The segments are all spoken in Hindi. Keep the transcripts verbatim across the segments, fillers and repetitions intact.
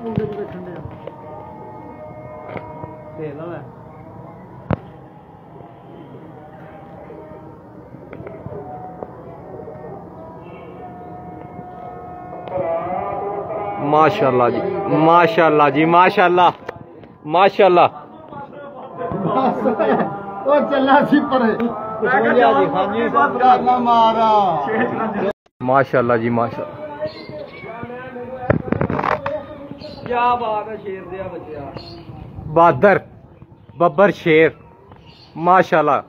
माशाल्लाह जी, माशाल्लाह जी, माशाल्लाह माशाल्लाह। ओ चला सी परे माशाल्लाह जी, माशाल्लाह। क्या बात है, शेर दिया बच्चा बहादुर बब्बर शेर, माशाल्लाह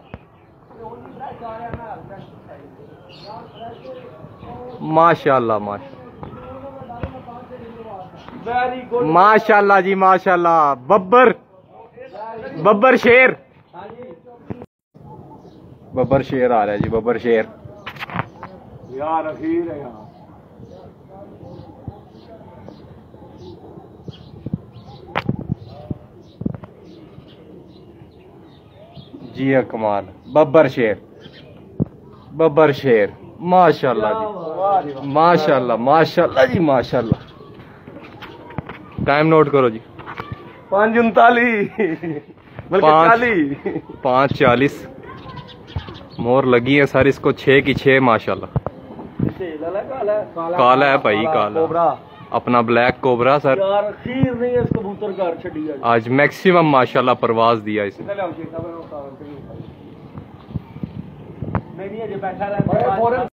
माशाल्लाह माशाल्लाह माशाल्लाह जी, माशाल्लाह। बब्बर बब्बर शेर, बब्बर शेर आ रहा है जी, बब्बर शेर यार अखीर है यहाँ। जी हाँ, कमाल। बब्बर शेर, बब्बर शेर, माशाल्लाह जी, माशाल्लाह माशाल्लाह जी, माशाल्लाह। टाइम नोट करो जी। पाँच उनतालीस बल्कि चालीस, पाँच चालीस। मोर लगी है सर इसको, छः की छः, माशाल्लाह। काला है भाई, काला अपना ब्लैक कोबरा सर। यार खीर नहीं है, इस कबूतर का छड़ी है आज मैक्सिमम माशाल्लाह परवाज दिया इसने। नहीं, बैठा रहा।